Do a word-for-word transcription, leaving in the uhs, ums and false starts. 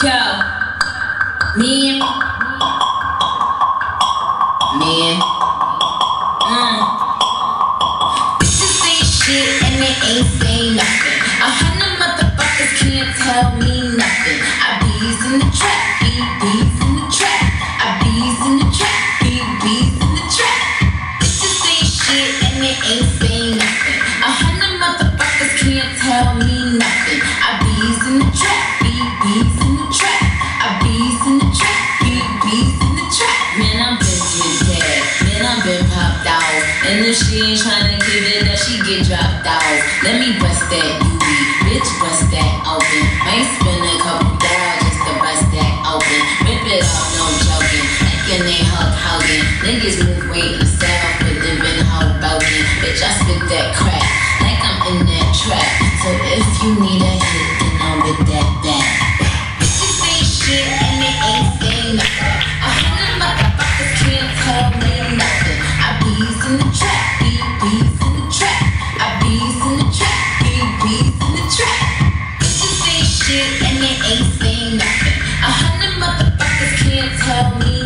Yo, me, man, mm. Bitches ain't shit and they ain't saying nothing. A hundred motherfuckers can't tell me nothing. I bees in the trap, B B's in the trap. I bees in the trap, B B's in the trap. Bitches ain't shit and they ain't saying nothing. A hundred motherfuckers can't tell me nothing. I bees in the trap, B B's in the trap. I bees in the trap, B B's in the trap. Man, I'm been with that. Man, I'm been popped out. And if she ain't tryna give it up, she get dropped out. Let me bust that U V, bitch, bust that open. Might spend a couple dollars just to bust that open. Rip it off, no joking. Thinking they Hulk Hogan. Niggas move weight and south, but living Hoboken. Bitch, I spit that crack like I'm in that trap. So if you need a hit, then I'm with that back. Bitches ain't shit and they ain't saying nothing. A hundred motherfuckers can't tell me nothing. I bees in the trap, B B's in the trap. I bees in the trap, B B's in the trap. Bitches ain't shit and they ain't saying nothing. A hundred motherfuckers can't tell me